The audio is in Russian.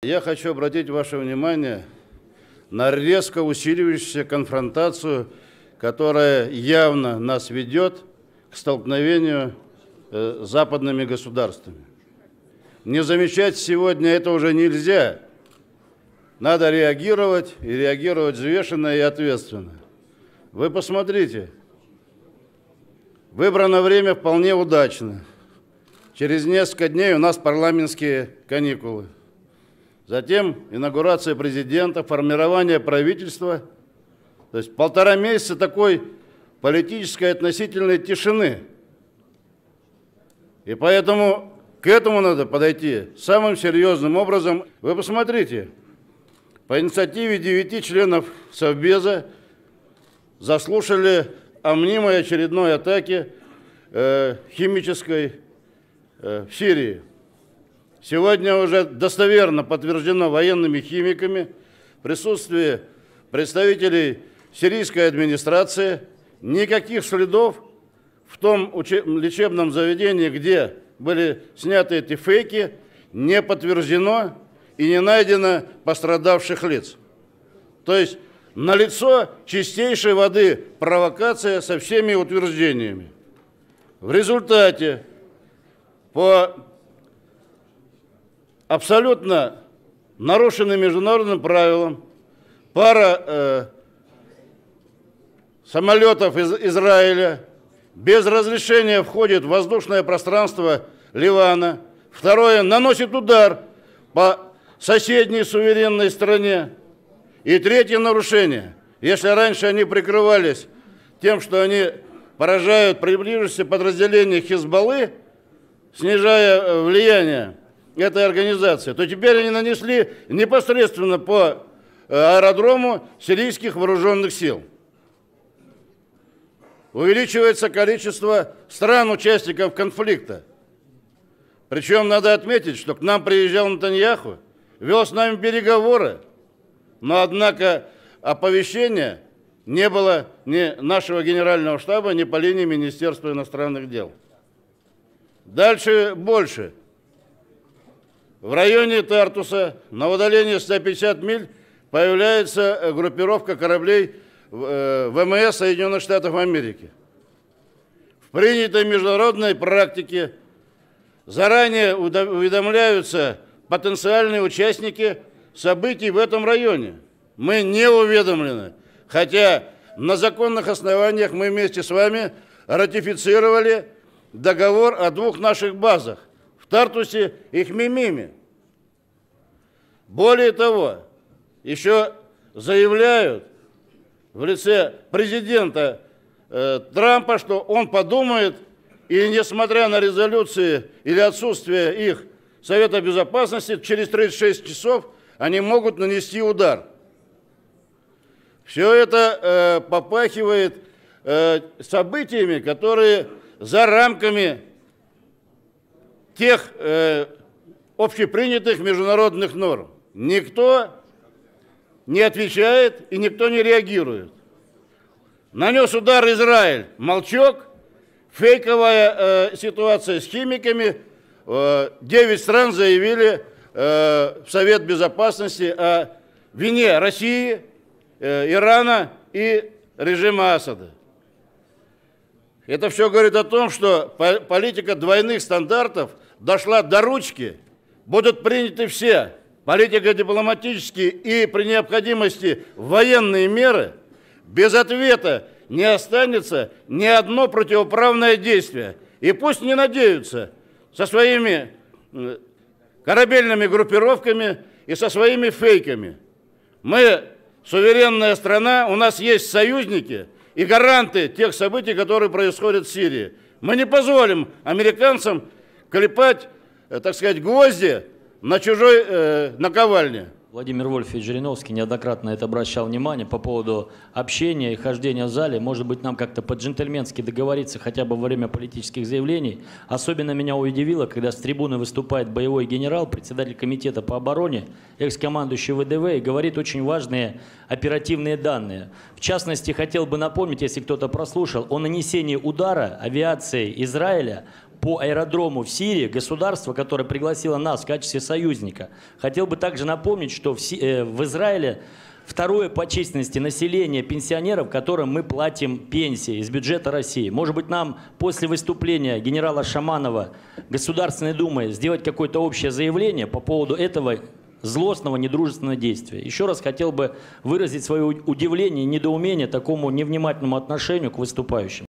Я хочу обратить ваше внимание на резко усиливающуюся конфронтацию, которая явно нас ведет к столкновению с западными государствами. Не замечать сегодня это уже нельзя. Надо реагировать, и реагировать взвешенно и ответственно. Вы посмотрите, выбрано время вполне удачно. Через несколько дней у нас парламентские каникулы. Затем инаугурация президента, формирование правительства. То есть 1,5 месяца такой политической относительной тишины. И поэтому к этому надо подойти самым серьезным образом. Вы посмотрите, по инициативе 9 членов Совбеза заслушали о мнимой очередной атаке химической в Сирии. Сегодня уже достоверно подтверждено военными химиками в присутствии представителей сирийской администрации. Никаких следов в том лечебном заведении, где были сняты эти фейки, не подтверждено и не найдено пострадавших лиц. То есть налицо чистейшей воды провокация со всеми утверждениями. В результате по абсолютно нарушенным международным правилам пара самолетов из Израиля без разрешения входит в воздушное пространство Ливана. Второе, наносит удар по соседней суверенной стране. И третье нарушение. Если раньше они прикрывались тем, что они поражают приближившиеся подразделения Хизбаллы, снижая влияние этой организации, то теперь они нанесли непосредственно по аэродрому сирийских вооруженных сил. Увеличивается количество стран-участников конфликта. Причем надо отметить, что к нам приезжал Нетаньяху, вел с нами переговоры, но, однако, оповещения не было ни нашего генерального штаба, ни по линии Министерства иностранных дел. Дальше больше. В районе Тартуса на удалении 150 миль появляется группировка кораблей ВМС Соединенных Штатов Америки. В принятой международной практике заранее уведомляются потенциальные участники событий в этом районе. Мы не уведомлены, хотя на законных основаниях мы вместе с вами ратифицировали договор о 2 наших базах в Тартусе и Хмимиме. Более того, еще заявляют в лице президента Трампа, что он подумает, и несмотря на резолюции или отсутствие их Совета Безопасности, через 36 часов они могут нанести удар. Все это попахивает событиями, которые за рамками тех общепринятых международных норм. Никто не отвечает и никто не реагирует. Нанес удар Израиль, молчок, фейковая ситуация с химиками. 9 стран заявили в Совет Безопасности о вине России, Ирана и режима Асада. Это все говорит о том, что политика двойных стандартов дошла до ручки, будут приняты все политико-дипломатические и при необходимости военные меры, без ответа не останется ни одно противоправное действие. И пусть не надеются со своими корабельными группировками и со своими фейками. Мы суверенная страна, у нас есть союзники и гаранты тех событий, которые происходят в Сирии. Мы не позволим американцам клепать, так сказать, гвозди на чужой наковальне. Владимир Вольфович Жириновский неоднократно это обращал внимание по поводу общения и хождения в зале. Может быть, нам как-то по-джентльменски договориться хотя бы во время политических заявлений. Особенно меня удивило, когда с трибуны выступает боевой генерал, председатель комитета по обороне, экс-командующий ВДВ, и говорит очень важные оперативные данные. В частности, хотел бы напомнить, если кто-то прослушал, о нанесении удара авиации Израиля по аэродрому в Сирии, государство, которое пригласило нас в качестве союзника. Хотел бы также напомнить, что в Израиле второе по численности население пенсионеров, которым мы платим пенсии из бюджета России. Может быть, нам после выступления генерала Шаманова Государственной Думы сделать какое-то общее заявление по поводу этого злостного, недружественного действия. Еще раз хотел бы выразить свое удивление и недоумение такому невнимательному отношению к выступающим.